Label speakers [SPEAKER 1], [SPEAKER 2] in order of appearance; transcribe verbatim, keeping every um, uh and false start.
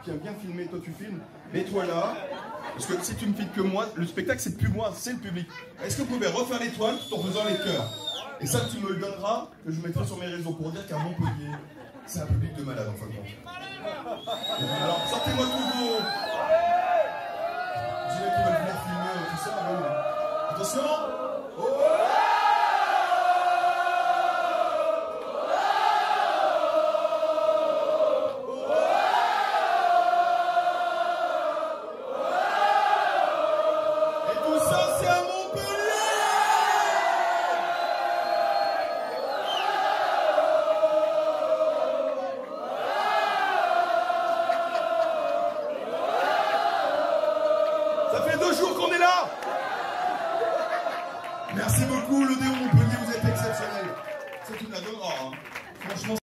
[SPEAKER 1] qui aime bien filmer, toi tu filmes, mets-toi là. Parce que si tu me filmes que moi, le spectacle c'est plus moi, c'est le public. Est-ce que vous pouvez refaire l'étoile tout en faisant les cœurs? Et ça tu me le donneras, que je mettrai sur mes réseaux pour dire qu'à Montpellier, c'est un public de malade en fin de compte. Alors sortez-moi tous vos... Je dirais qu'ils veulent venir filmer tout ça. Oui. Attention. Ça fait deux jours qu'on est là. Merci beaucoup, l'Odéon Montpellier, vous êtes exceptionnel. C'est une la donnera, hein. Franchement.